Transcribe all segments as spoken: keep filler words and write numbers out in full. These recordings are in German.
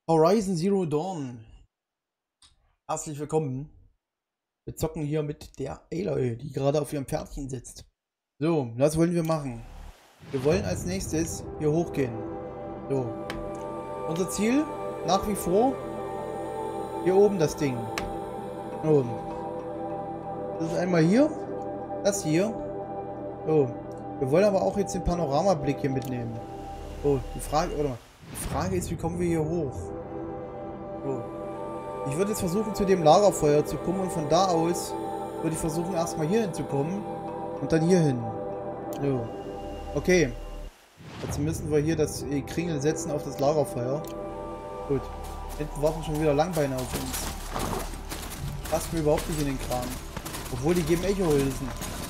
Horizon Zero Dawn. Herzlich willkommen. Wir zocken hier mit der Aloy, die gerade auf ihrem Pferdchen sitzt. So, was wollen wir machen? Wir wollen als nächstes hier hochgehen. So. Unser Ziel, nach wie vor, hier oben das Ding. So. Das ist einmal hier. Das hier. So. Wir wollen aber auch jetzt den Panoramablick hier mitnehmen. So, die Frage, oder die Frage ist, wie kommen wir hier hoch? So. Ich würde jetzt versuchen, zu dem Lagerfeuer zu kommen und von da aus würde ich versuchen, erstmal hier hinzukommen und dann hier hin. So. Okay. Dazu müssen wir hier das Kringel setzen auf das Lagerfeuer. Gut. Hinten warten schon wieder Langbeine auf uns. Passt mir überhaupt nicht in den Kram. Obwohl, die geben Echo-Hülsen.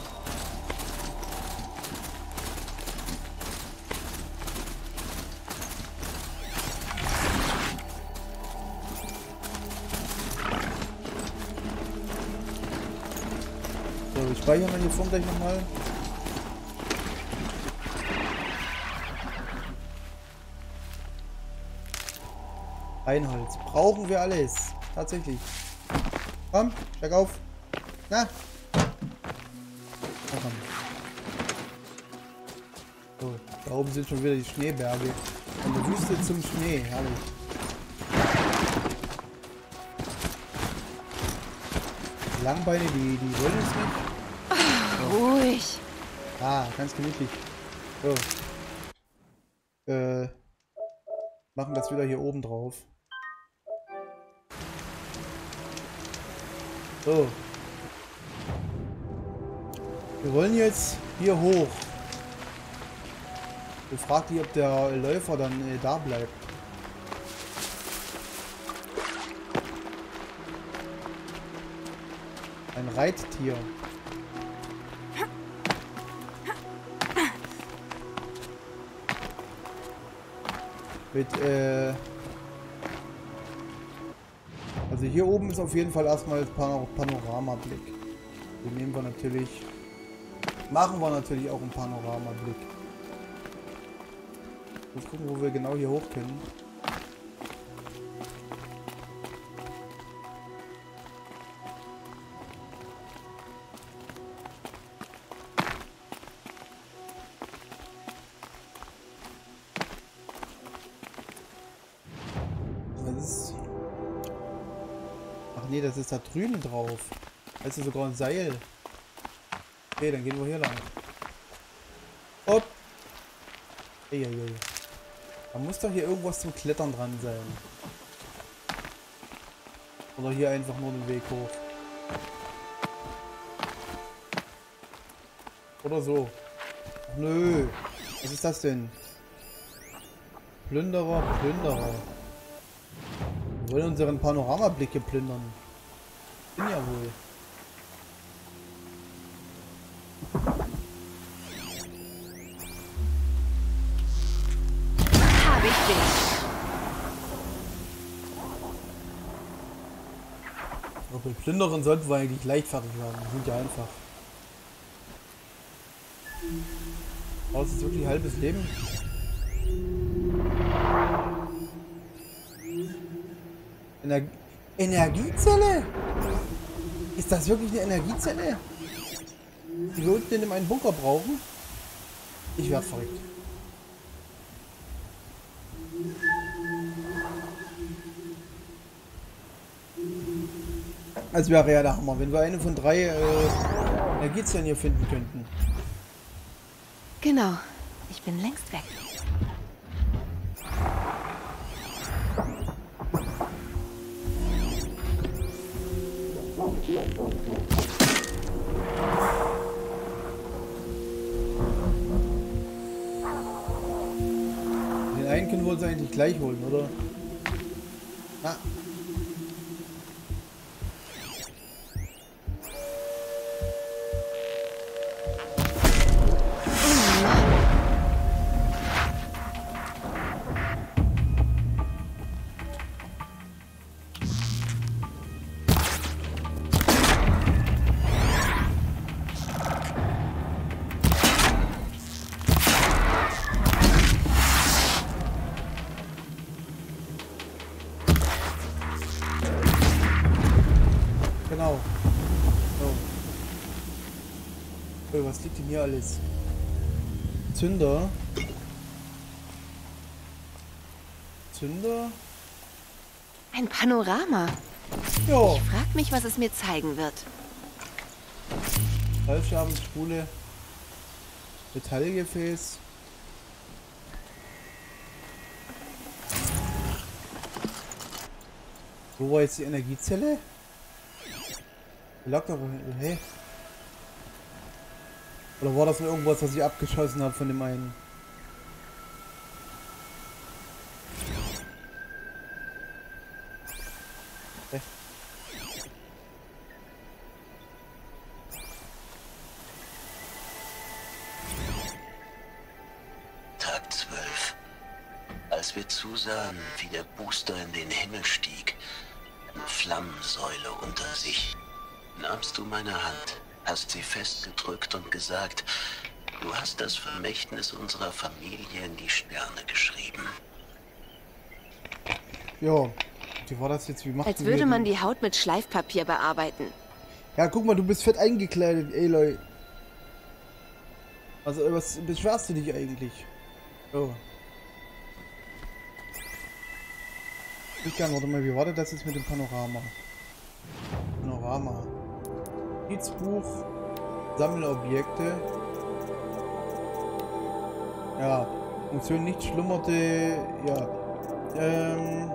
So, wir speichern dann hier vorne gleich nochmal. Einholz. Brauchen wir alles. Tatsächlich. Komm, steig auf. Na. Na komm. So, da oben sind schon wieder die Schneeberge. Von der Wüste zum Schnee. Herrlich. Die Langbeine, die, die wollen uns nicht. So. Ruhig. Ah, ganz gemütlich. So. Äh. Machen das wieder hier oben drauf. So. Wir wollen jetzt hier hoch. Ich frage dich, ob der Läufer dann äh, da bleibt. Ein Reittier. Mit, äh... Also hier oben ist auf jeden Fall erstmal das Pan Panoramablick. Den nehmen wir natürlich... Machen wir natürlich auch einen Panoramablick. Jetzt gucken, wo wir genau hier hoch können. Das ist... Ach nee, das ist da drüben drauf. Da ist ja sogar ein Seil. Okay, dann gehen wir hier lang. Hopp! Eieiei. Da muss doch hier irgendwas zum Klettern dran sein. Oder hier einfach nur den Weg hoch. Oder so. Ach, nö. Was ist das denn? Plünderer, Plünderer. Wir wollen unseren Panoramablick hier plündern. Bin ja wohl. Hab ich dich. Aber bei Plünderern sollten wir eigentlich leichtfertig werden. Die sind ja einfach. Aber es ist wirklich halbes Leben. Ener Energiezelle? Ist das wirklich eine Energiezelle? Die wir unten in einem Bunker brauchen? Ich werde verrückt. Das wäre ja der Hammer, wenn wir eine von drei äh, Energiezellen hier finden könnten. Genau. Ich bin längst weg. Den einen können wir uns eigentlich gleich holen, oder? Na. Genau. So. Oh, was liegt denn hier alles? Zünder. Zünder. Ein Panorama. Ja. Ich frag mich, was es mir zeigen wird. Fallschirmspule. Metallgefäß. Wo war jetzt die Energiezelle? Die lag doch. Hey. Oder war das nur irgendwas, was ich abgeschossen habe von dem einen? Hey. Tag zwölf. Als wir zusahen, wie der Booster in den Himmel stieg, eine Flammensäule unter sich, nahmst du meine Hand, hast sie festgedrückt und gesagt, du hast das Vermächtnis unserer Familie in die Sterne geschrieben. Ja, wie war das jetzt? Wie macht Als würde man die Haut mit Schleifpapier bearbeiten. Ja, guck mal, du bist fett eingekleidet, Aloy. Also, was beschwerst du dich eigentlich? Oh. Ich kann, warte mal, wie war das jetzt mit dem Panorama? Panorama. Notizbuch. Sammelobjekte. Ja. Funktion nicht schlummerte. Ja. Ähm.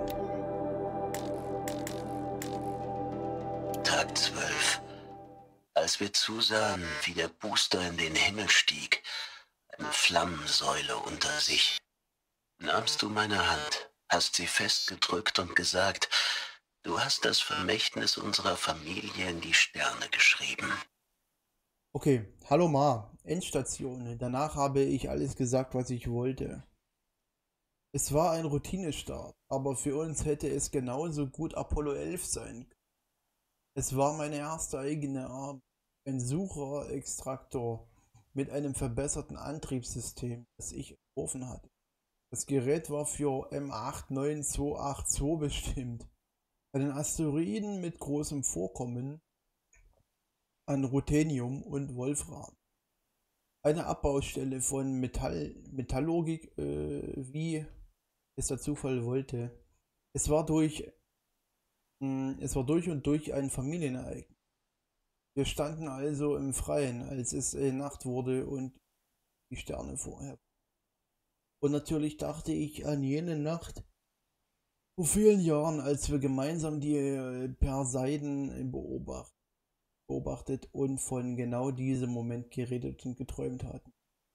Tag zwölf. Als wir zusahen, wie der Booster in den Himmel stieg, eine Flammensäule unter sich, nahmst du meine Hand, hast sie festgedrückt und gesagt, du hast das Vermächtnis unserer Familie in die Sterne geschrieben. Okay. Hallo Ma. Endstation. Danach habe ich alles gesagt, was ich wollte. Es war ein Routinestart, aber für uns hätte es genauso gut Apollo elf sein können. Es war meine erste eigene Arbeit. Ein Sucher-Extraktor mit einem verbesserten Antriebssystem, das ich entworfen hatte. Das Gerät war für M acht neun zwei acht zwei bestimmt. Einen Asteroiden mit großem Vorkommen an Ruthenium und Wolfram. Eine Abbaustelle von Metall, Metallurgik, äh, wie es der Zufall wollte. Es war durch, mh, es war durch und durch ein Familienereignis. Wir standen also im Freien, als es äh, Nacht wurde und die Sterne vorher. Und natürlich dachte ich an jene Nacht vor vielen Jahren, als wir gemeinsam die äh, Perseiden beobacht, beobachtet und von genau diesem Moment geredet und geträumt hatten.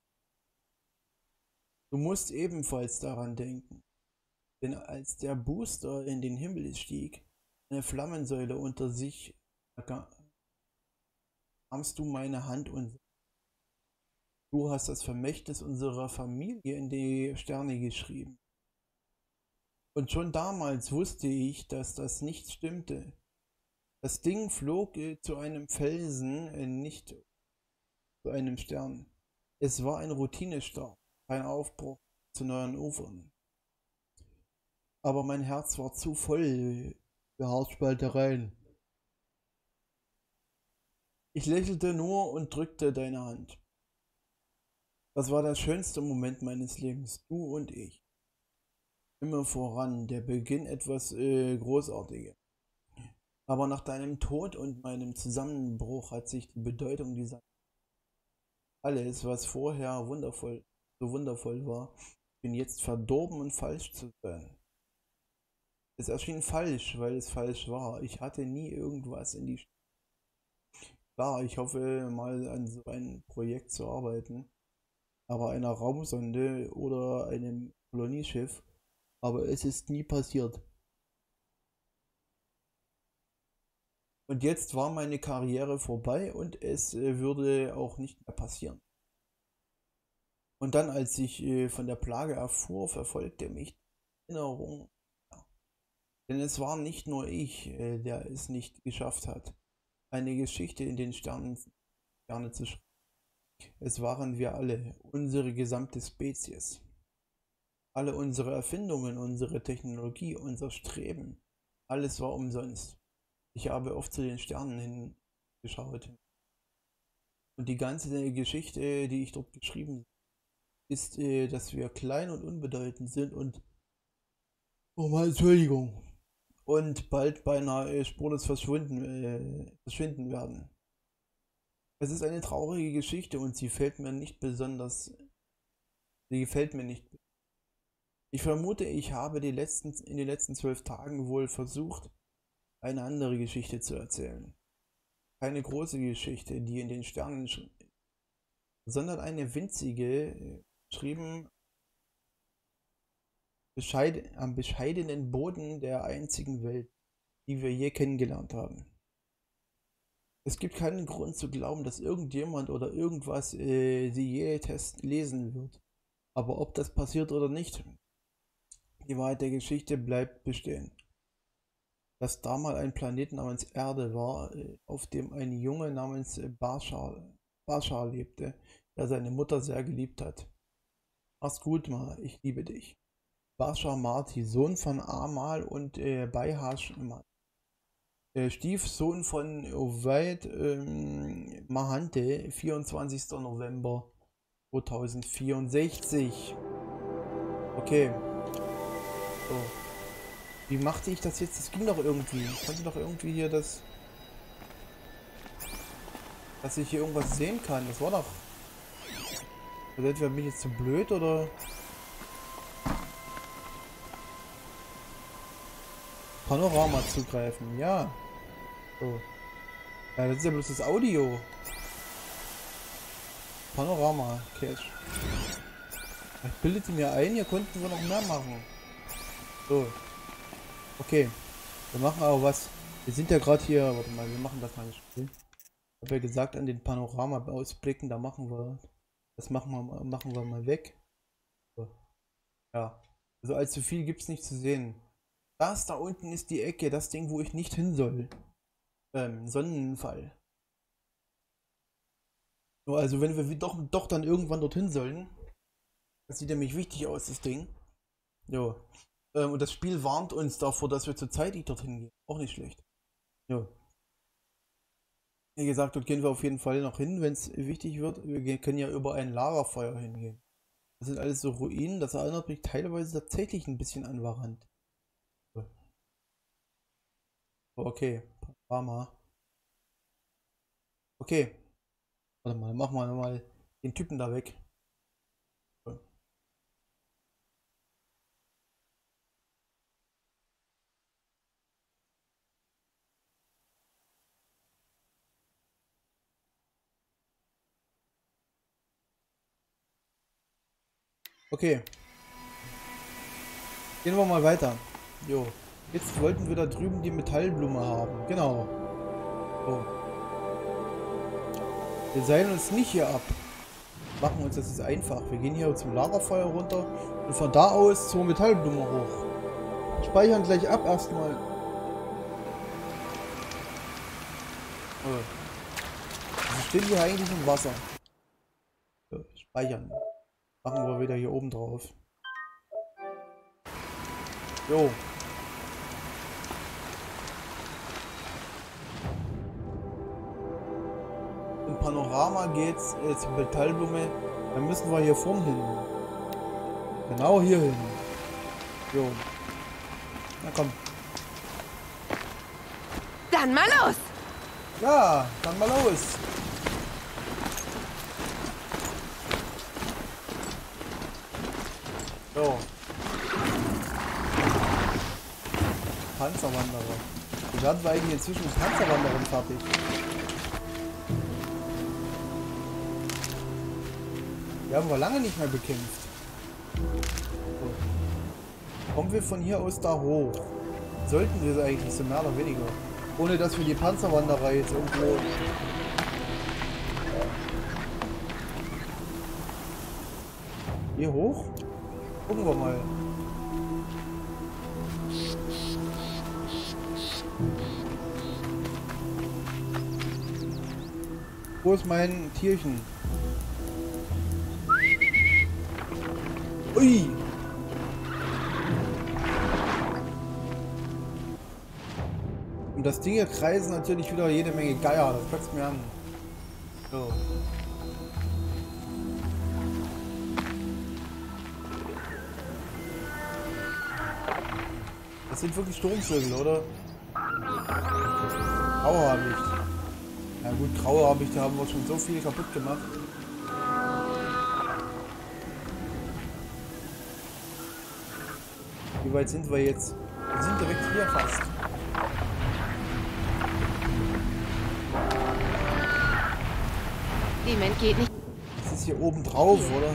Du musst ebenfalls daran denken, denn als der Booster in den Himmel stieg, eine Flammensäule unter sich, nahmst du meine Hand und du hast das Vermächtnis unserer Familie in die Sterne geschrieben. Und schon damals wusste ich, dass das nicht stimmte. Das Ding flog äh, zu einem Felsen, äh, nicht zu einem Stern. Es war ein Routinestart, kein Aufbruch zu neuen Ufern. Aber mein Herz war zu voll für Haarspaltereien. Ich lächelte nur und drückte deine Hand. Das war der schönste Moment meines Lebens, du und ich. Immer voran, der Beginn etwas äh, Großartiges. Aber nach deinem Tod und meinem Zusammenbruch hat sich die Bedeutung dieser alles, was vorher wundervoll, so wundervoll war, bin jetzt verdorben und falsch zu sein. Es erschien falsch, weil es falsch war. Ich hatte nie irgendwas in die St Klar, ich hoffe mal an so ein Projekt zu arbeiten, aber einer Raumsonde oder einem Kolonieschiff, aber es ist nie passiert. Und jetzt war meine Karriere vorbei und es äh, würde auch nicht mehr passieren. Und dann, als ich äh, von der Plage erfuhr, verfolgte mich die Erinnerung. Ja. Denn es war nicht nur ich, äh, der es nicht geschafft hat, eine Geschichte in den Sternen Sterne zu schreiben. Es waren wir alle, unsere gesamte Spezies. Alle unsere Erfindungen, unsere Technologie, unser Streben, alles war umsonst. Ich habe oft zu den Sternen hingeschaut. Und die ganze Geschichte, die ich dort geschrieben habe, ist, äh, dass wir klein und unbedeutend sind und, oh mal, Entschuldigung, und bald beinahe äh, spurlos verschwinden, äh, verschwinden werden. Es ist eine traurige Geschichte und sie fällt mir nicht besonders, sie gefällt mir nicht. Ich vermute, ich habe die letzten, in den letzten zwölf Tagen wohl versucht, eine andere Geschichte zu erzählen. Keine große Geschichte, die in den Sternen, sondern eine winzige, geschrieben bescheid, am bescheidenen Boden der einzigen Welt, die wir je kennengelernt haben. Es gibt keinen Grund zu glauben, dass irgendjemand oder irgendwas äh, sie je test lesen wird. Aber ob das passiert oder nicht, die Wahrheit der Geschichte bleibt bestehen. Dass da mal ein Planet namens Erde war, auf dem ein Junge namens Bashar, Bashar lebte, der seine Mutter sehr geliebt hat. Mach's gut, Ma, ich liebe dich. Bashar Marti, Sohn von Amal und äh, Bayhash äh, Stiefsohn von Oweid ähm, Mahante, vierundzwanzigster November zweitausendvierundsechzig. Okay. So. Wie machte ich das jetzt? Das ging doch irgendwie. Ich konnte doch irgendwie hier das... Dass ich hier irgendwas sehen kann. Das war doch... Oder entweder bin ich jetzt zu blöd oder... Panorama zugreifen. Ja. So. Ja, das ist ja bloß das Audio. Panorama. Cache. Ich bildete mir ein, hier konnten wir noch mehr machen. So. Okay, wir machen aber was. Wir sind ja gerade hier, warte mal, wir machen das mal nicht. Ich habe ja gesagt, an den Panorama-Ausblicken, da machen wir, das machen wir, machen wir mal weg. So. Ja, also allzu viel gibt es nicht zu sehen. Das da unten ist die Ecke, das Ding, wo ich nicht hin soll. Ähm, Sonnenfall. So, also wenn wir doch, doch dann irgendwann dorthin sollen, das sieht nämlich wichtig aus, das Ding. Jo. Und das Spiel warnt uns davor, dass wir zur Zeit nicht dorthin gehen. Auch nicht schlecht. Ja. Wie gesagt, dort gehen wir auf jeden Fall noch hin, wenn es wichtig wird. Wir können ja über ein Lagerfeuer hingehen. Das sind alles so Ruinen. Das erinnert mich teilweise tatsächlich ein bisschen an Varant. Okay. Panorama. Okay. Warte mal, machen wir mal den Typen da weg. Okay. Gehen wir mal weiter. Jo. Jetzt wollten wir da drüben die Metallblume haben. Genau. So. Wir seilen uns nicht hier ab. Machen uns das jetzt einfach. Wir gehen hier zum Lagerfeuer runter und von da aus zur Metallblume hoch. Speichern gleich ab erstmal. So. Wir stehen hier eigentlich im Wasser. So, speichern. Machen wir wieder hier oben drauf. Jo. Im Panorama geht's äh, zur Metallblume. Dann müssen wir hier vorn hin. Genau hier hin. Jo. Na komm. Dann mal los! Ja, dann mal los. So. Panzerwanderer. Wie werden wir eigentlich inzwischen mit Panzerwanderern fertig? Die haben wir lange nicht mehr bekämpft. So. Kommen wir von hier aus da hoch? Sollten wir es eigentlich so mehr oder weniger. Ohne dass wir die Panzerwanderer jetzt irgendwo... Hier hoch? Gucken wir mal. Wo ist mein Tierchen? Ui! Und das Ding hier kreisen natürlich wieder jede Menge Geier. Das kotzt mir an. So. Das sind wirklich Sturmvögel, oder? Graue Habicht. Ja gut, graue Habicht, da haben wir schon so viel kaputt gemacht. Wie weit sind wir jetzt? Wir sind direkt hier fast. Clement geht nicht. Das ist hier oben drauf, oder?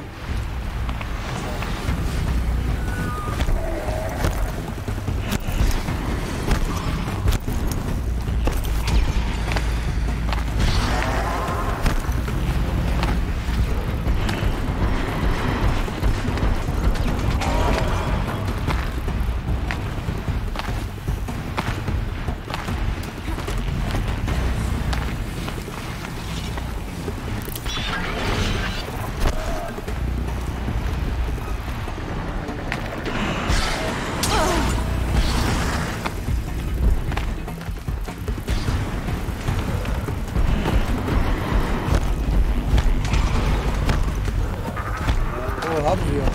Haben wir.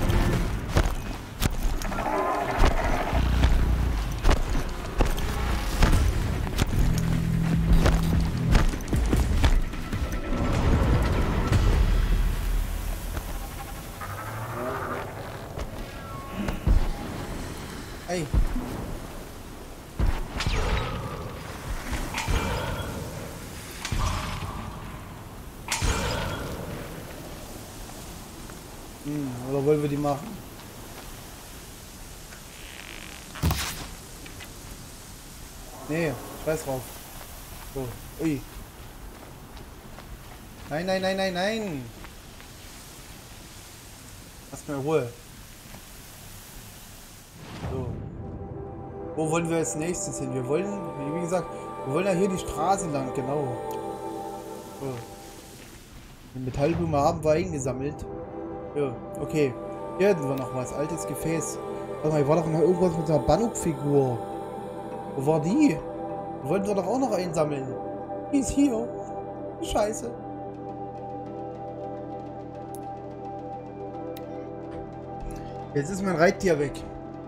Ey. Hm, oder wollen wir die machen? Nee, scheiß drauf. So, ui. Nein, nein, nein, nein, nein. Lass mir Ruhe. So. Wo wollen wir als nächstes hin? Wir wollen, wie gesagt, wir wollen ja hier die Straße lang, genau. So. Die Metallblume haben wir eingesammelt. Ja, okay. Hier hätten wir noch was. Altes Gefäß. Warte mal, hier war doch noch irgendwas mit einer Banuk-Figur. Wo war die? Die wollten wir doch auch noch einsammeln. Die ist hier. Scheiße. Jetzt ist mein Reittier weg.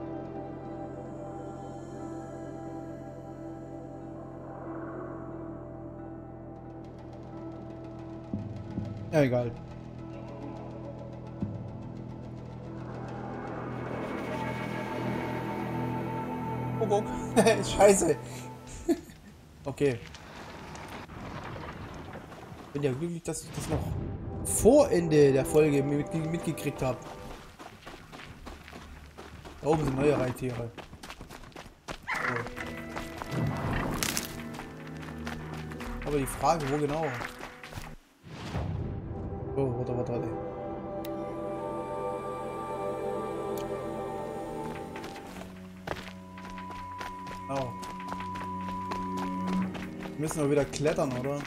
Ja, egal. Kuckuck. Scheiße. Okay. Bin ja glücklich, dass ich das noch vor Ende der Folge mit, mitgekriegt habe. Da oben sind neue Reittiere. So. Aber die Frage, wo genau? Oh, warte, warte, warte. Oh. Müssen wir wieder klettern, oder?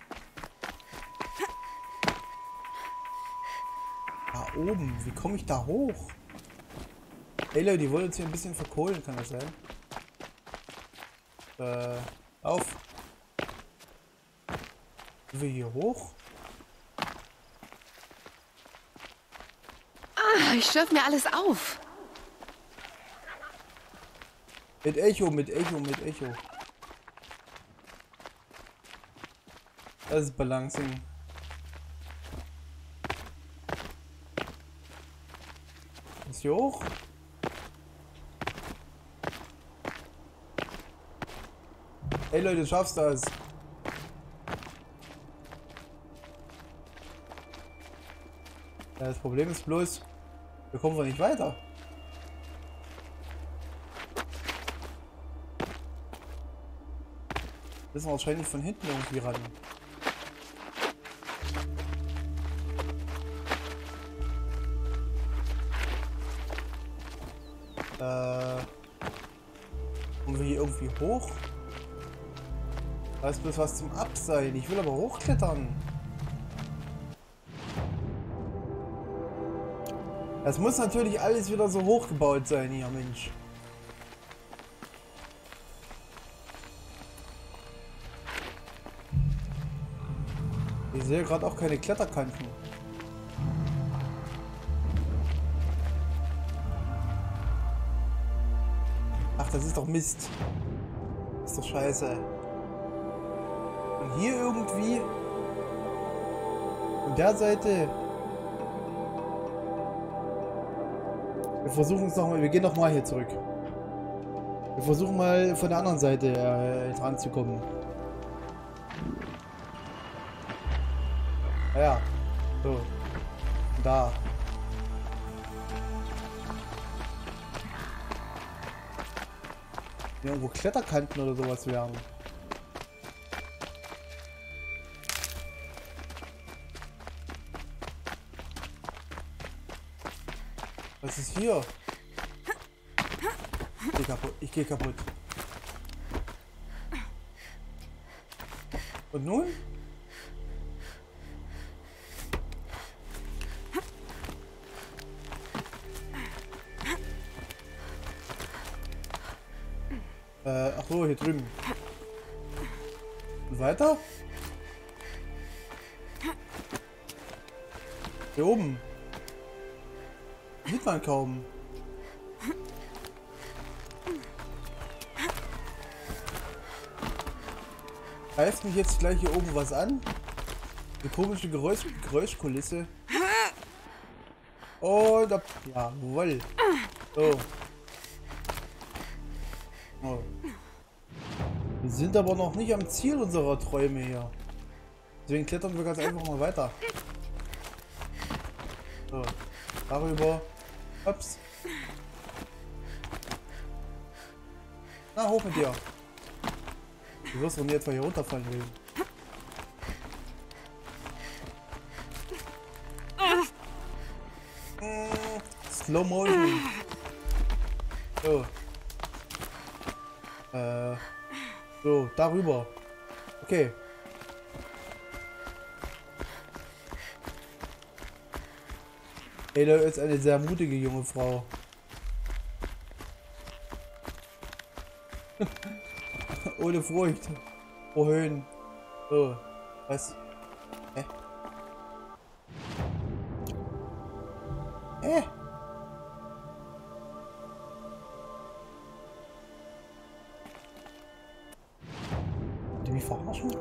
Da oben. Wie komme ich da hoch? Ey Leute, die wollen uns hier ein bisschen verkohlen, kann das sein? Äh, auf. Sind wir hier hoch? Ah, ich schürf mir alles auf. Mit Echo, mit Echo, mit Echo. Das ist Balancing. Ist hier hoch? Ey Leute, du schaffst das. Ja, das Problem ist bloß, wir kommen wir nicht weiter. Müssen wir wahrscheinlich von hinten irgendwie ran. Äh, kommen wir hier irgendwie hoch? Da ist bloß was zum Abseilen. Ich will aber hochklettern. Das muss natürlich alles wieder so hochgebaut sein hier, Mensch. Ich sehe gerade auch keine Kletterkanten. Ach, das ist doch Mist. Das ist doch scheiße. Und hier irgendwie... Von der Seite... Wir versuchen es nochmal... Wir gehen nochmal hier zurück. Wir versuchen mal von der anderen Seite äh, dran zu kommen. Ja. So. Da. Irgendwo Kletterkanten oder sowas wären. Was ist hier? Ich geh kaputt. Ich geh kaputt. Und nun? Äh, ach so, hier drüben. Und weiter? Hier oben. Sieht man kaum. Greift mich jetzt gleich hier oben was an? Eine komische Geräusch Geräuschkulisse. Oh, da... Jawohl. So. Oh. Wir sind aber noch nicht am Ziel unserer Träume hier. Deswegen klettern wir ganz einfach mal weiter. So. Darüber. Ups. Na, hoch mit dir. Du wirst doch nicht etwa hier runterfallen will. Slow Motion. So. Äh. So, darüber. Okay. Aloy ist eine sehr mutige junge Frau. Ohne Furcht. Vor Höhen. So. Was? Hä? Hä? Die mich verarschen?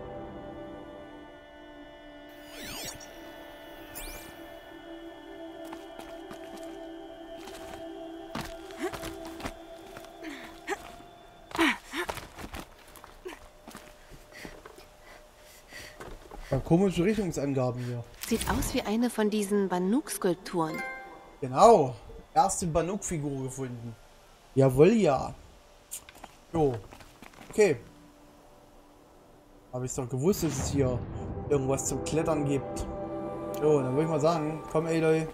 Ja, komische Richtungsangaben hier. Sieht aus wie eine von diesen Banuk-Skulpturen. Genau. Erste Banuk-Figur gefunden. Jawohl, ja. Jo. Okay. Habe ich doch gewusst, dass es hier irgendwas zum Klettern gibt. So, dann würde ich mal sagen, komm Aloy.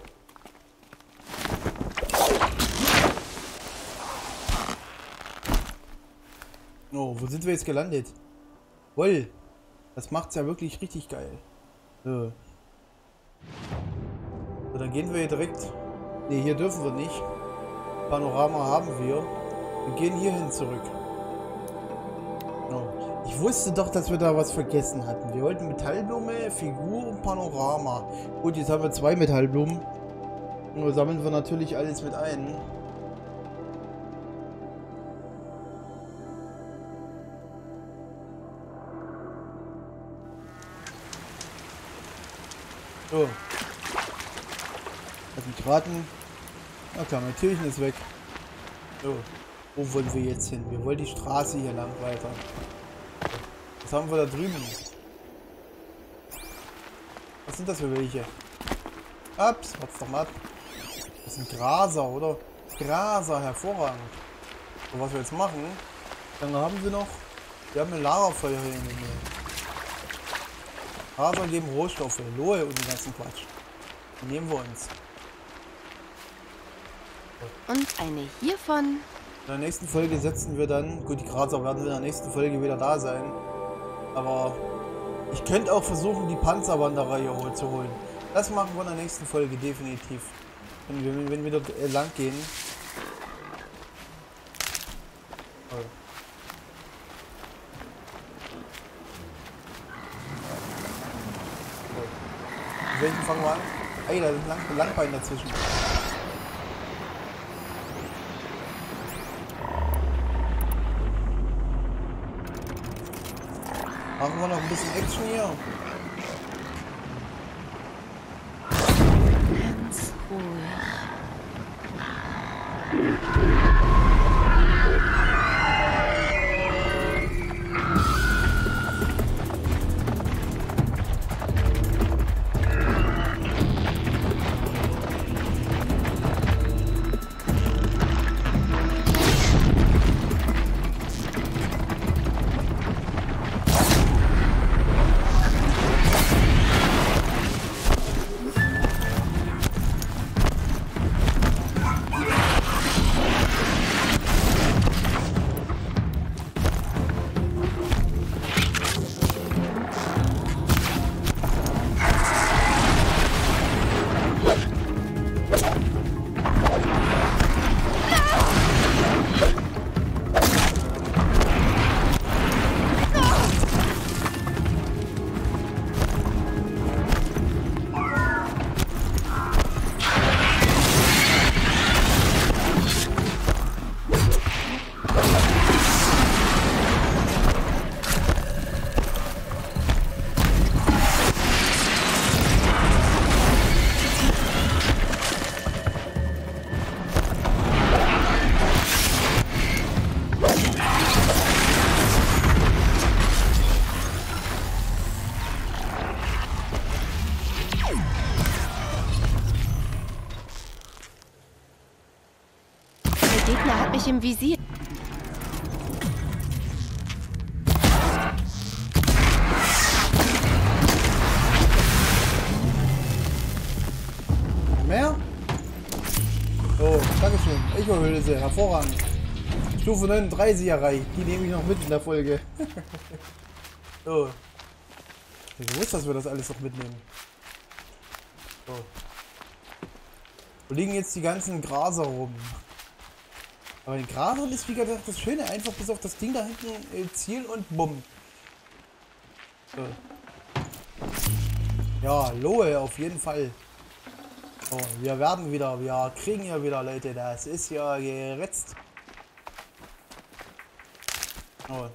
Oh, wo sind wir jetzt gelandet? Woll. Das macht's ja wirklich richtig geil. So. So, dann gehen wir hier direkt. Ne, hier dürfen wir nicht. Panorama haben wir. Wir gehen hierhin zurück. Oh. Ich wusste doch, dass wir da was vergessen hatten. Wir wollten Metallblume, Figur und Panorama. Gut, jetzt haben wir zwei Metallblumen. Nur sammeln wir natürlich alles mit ein. So. Lass mich raten. Na klar, mein Türchen ist weg. So. Wo wollen wir jetzt hin? Wir wollen die Straße hier lang weiter. Was haben wir da drüben? Was sind das für welche? Ups, warte doch mal ab. Das sind Graser, oder? Graser, hervorragend. So, was wir jetzt machen, dann haben wir noch... Wir haben ein Lagerfeuer hier in der Nähe. Graser geben Rohstoffe, Lohe und den ganzen Quatsch. Die nehmen wir uns. Und eine hiervon. In der nächsten Folge setzen wir dann... Gut, die Graser werden in der nächsten Folge wieder da sein. Aber ich könnte auch versuchen, die Panzerwanderer hier zu holen. Das machen wir in der nächsten Folge definitiv. Wenn wir, wenn wir dort äh, lang gehen. Oh. welchen fangen wir an? Ey, da ist ein Lang Langbein dazwischen. Machen wir noch ein bisschen Action hier. Ganz ruhig. Der Gegner hat mich im Visier. Mehr? Oh, Dankeschön. Echo-Hülse, hervorragend. Stufe neununddreißig erreicht. Die nehme ich noch mit in der Folge. So. Ich wusste, dass wir das alles noch mitnehmen. So. Wo liegen jetzt die ganzen Graser rum? Aber in Grasern ist wie gesagt das Schöne, einfach bis auf das Ding da hinten äh, Ziel und bumm. So. Ja, Lohe auf jeden Fall. So, wir werden wieder, wir kriegen ja wieder, Leute, das ist ja geritzt. Oh.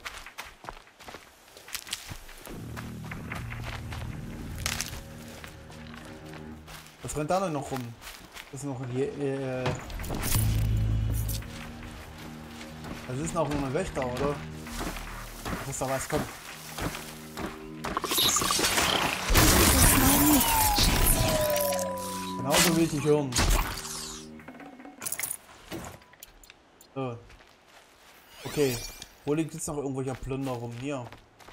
Was rennt da denn noch rum? Das ist noch ein... Äh, das ist noch ein Wächter, oder? Das ist da was, komm. Genauso will ich dich hören. So. Okay. Wo liegt jetzt noch irgendwelcher Plunder rum? Hier.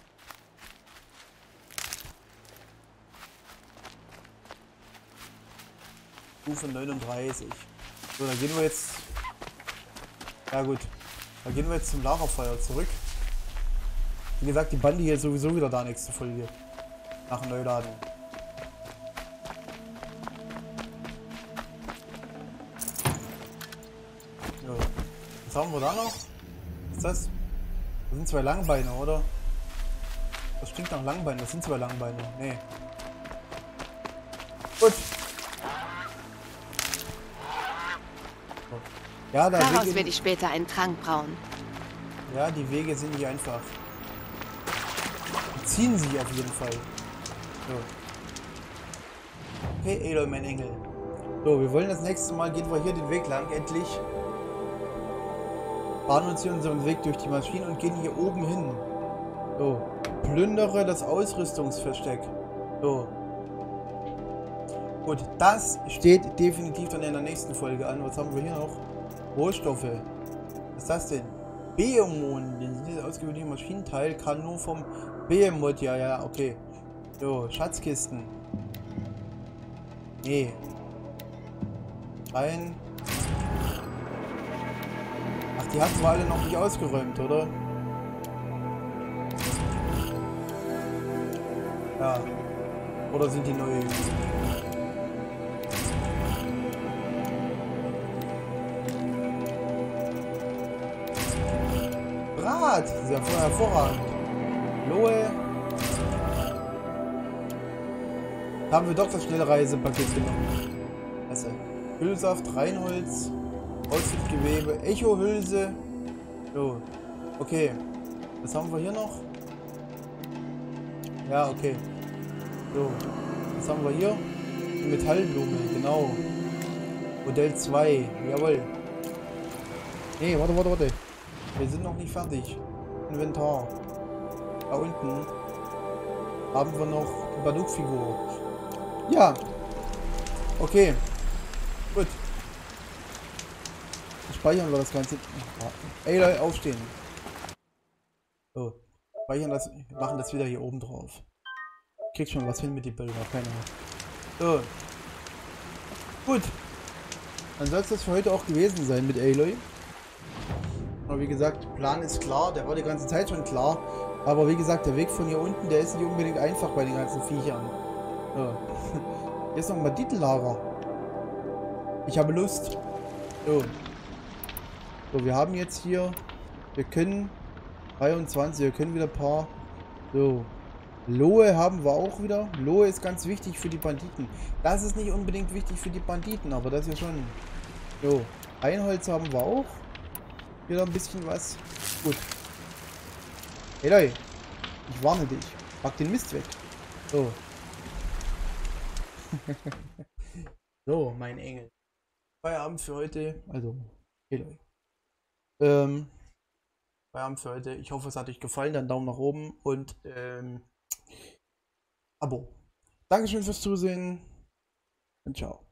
Stufe neununddreißig. So, dann gehen wir jetzt... Ja gut. Dann gehen wir jetzt zum Lagerfeuer zurück. Wie gesagt, die Bande hier ist sowieso wieder da nächste Folge. Nach dem Neuladen. So. Was haben wir da noch? Was ist das? Das sind zwei Langbeine, oder? Das klingt nach Langbein. Das sind zwei Langbeine. Nee. Gut. Ja, da Daraus werde ich später einen Trank brauen. Ja, die Wege sind nicht einfach. Die ziehen sich auf jeden Fall. So. Okay, Aloy, mein Engel. So, wir wollen das nächste Mal, gehen wir hier den Weg lang, endlich. Bahnen uns hier unseren Weg durch die Maschinen und gehen hier oben hin. So. Plündere das Ausrüstungsversteck. So. Gut, das steht definitiv dann in der nächsten Folge an. Was haben wir hier noch? Rohstoffe. Was ist das denn? Behemoth. Dieses ausgewählte Maschinenteil kann nur vom Behemoth. Ja, ja, okay. So, Schatzkisten. Nee. Rein. Ach, die hatten wir alle noch nicht ausgeräumt, oder? Ja. Oder sind die neu? Brat! Sehr hervorragend. Lohe. Da haben wir doch das Schnellreisepaket genommen. Also, Hüllsaft, Reinholz, Holzgewebe, Echo-Hülse. So, okay. Was haben wir hier noch? Ja, okay. So, was haben wir hier? Die Metallblume, genau. Modell zwei, jawohl. Nee, warte, warte, warte. Wir sind noch nicht fertig. Inventar. Da unten haben wir noch die Baduk-Figur. Ja. Okay. Gut. Speichern wir das Ganze. Ey, Leute, aufstehen. So. Speichern das. Machen das wieder hier oben drauf. Kriegt schon was hin mit den Bildern. Keine Ahnung. So. Gut. Dann soll es das für heute auch gewesen sein mit Aloy. Aber wie gesagt, Plan ist klar. Der war die ganze Zeit schon klar. Aber wie gesagt, der Weg von hier unten, der ist nicht unbedingt einfach bei den ganzen Viechern. So. Hier ist noch ein Banditenlager. Ich habe Lust. So. So, wir haben jetzt hier... Wir können... dreiundzwanzig, wir können wieder ein paar... So. Lohe haben wir auch wieder. Lohe ist ganz wichtig für die Banditen. Das ist nicht unbedingt wichtig für die Banditen, aber das ist ja schon... So. Einholz haben wir auch. Wieder ein bisschen was. Gut. Hey Leute, ich warne dich. Pack den Mist weg. So. So, mein Engel. Feierabend für heute. Also, hey Leute. Ähm, Feierabend für heute. Ich hoffe, es hat euch gefallen. Dann Daumen nach oben und ähm, Abo. Dankeschön fürs Zusehen und ciao.